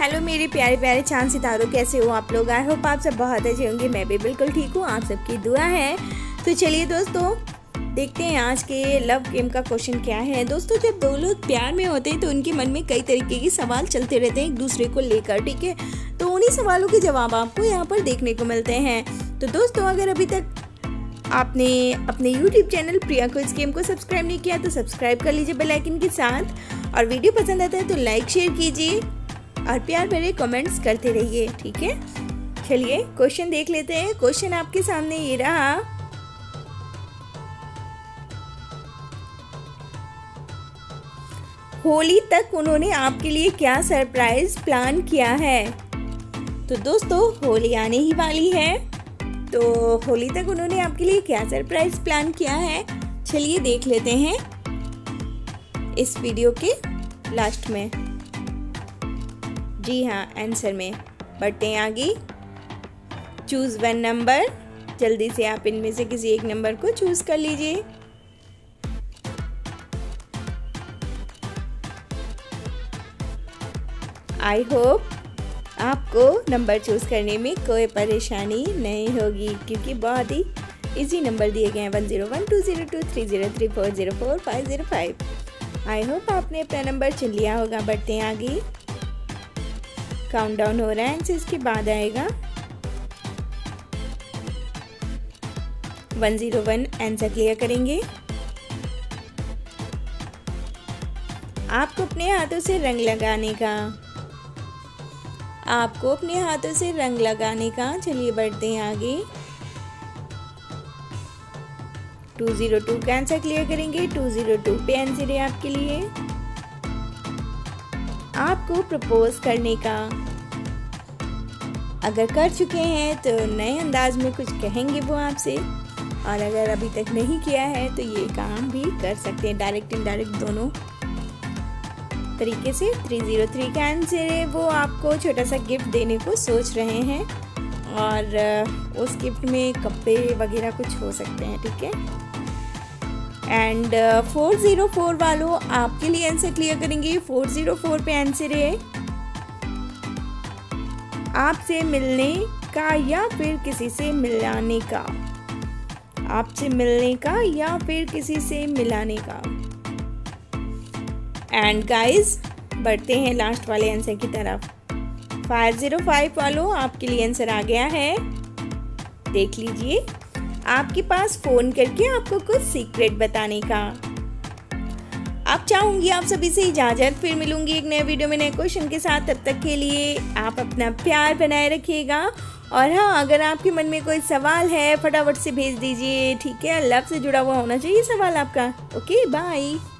Hello मेरे प्यारे प्यारे चांद सितारों, कैसे हो आप लोग। आई होप आप सब बहुत अच्छे होंगे। मैं भी बिल्कुल ठीक हूँ, आप सबकी दुआ है। तो चलिए दोस्तों देखते हैं आज के लव गेम का क्वेश्चन क्या है। दोस्तों जब दो लोग प्यार में होते हैं तो उनके मन में कई तरीके के सवाल चलते रहते हैं एक दूसरे को लेकर, ठीक है। तो उन्हीं सवालों के जवाब आपको यहाँ पर देखने को मिलते हैं। तो दोस्तों अगर अभी तक आपने अपने YouTube channel Priya quiz game को सब्सक्राइब नहीं किया तो सब्सक्राइब कर लीजिए बेल आइकन के साथ, और वीडियो पसंद आता है तो लाइक शेयर कीजिए और प्यार भरे कमेंट्स करते रहिए, ठीक है। चलिए क्वेश्चन देख लेते हैं। क्वेश्चन आपके सामने ये रहा। होली तक उन्होंने आपके लिए क्या सरप्राइज प्लान किया है। तो दोस्तों होली आने ही वाली है, तो होली तक उन्होंने आपके लिए क्या सरप्राइज प्लान किया है, चलिए देख लेते हैं इस वीडियो के लास्ट में। जी हाँ, आंसर में बढ़ते हैं आगे। चूज़ वन नंबर, जल्दी से आप इनमें से किसी एक नंबर को चूज़ कर लीजिए। आई होप आपको नंबर चूज़ करने में कोई परेशानी नहीं होगी, क्योंकि बहुत ही इजी नंबर दिए गए हैं 101 202 303 404 505। आई होप आपने अपना नंबर चुन लिया होगा। बढ़ते हैं आगे। काउंटडाउन हो रहा है, आंसर इसके बाद आएगा। 101 आंसर क्लियर करेंगे। आपको अपने हाथों से रंग लगाने का, आपको अपने हाथों से रंग लगाने का। चलिए बढ़ते हैं आगे। 202 का आंसर क्लियर करेंगे। 202 पे आंसर है आपके लिए। आपको प्रपोज करने का, अगर कर चुके हैं तो नए अंदाज में कुछ कहेंगे वो आपसे, और अगर अभी तक नहीं किया है तो ये काम भी कर सकते हैं, डायरेक्ट इनडायरेक्ट दोनों तरीके से। 303 का आंसर है, वो आपको छोटा सा गिफ्ट देने को सोच रहे हैं, और उस गिफ्ट में कपड़े वगैरह कुछ हो सकते हैं, ठीक है। एंड 404 वालों आपके लिए आंसर क्लियर करेंगे। 404 पे आंसर है आपसे मिलने का या फिर किसी से मिलाने का, आपसे मिलने का या फिर किसी से मिलाने का। एंड गाइस बढ़ते हैं लास्ट वाले आंसर की तरफ। 505 वालों आपके लिए आंसर आ गया है, देख लीजिए। आपके पास फोन करके आपको कुछ सीक्रेट बताने का। आप चाहूंगी आप सभी से इजाजत, फिर मिलूंगी एक नए वीडियो में नए क्वेश्चन के साथ। तब तक के लिए आप अपना प्यार बनाए रखिएगा, और हाँ अगर आपके मन में कोई सवाल है फटाफट से भेज दीजिए, ठीक है। लव से जुड़ा हुआ होना चाहिए सवाल आपका। Okay bye.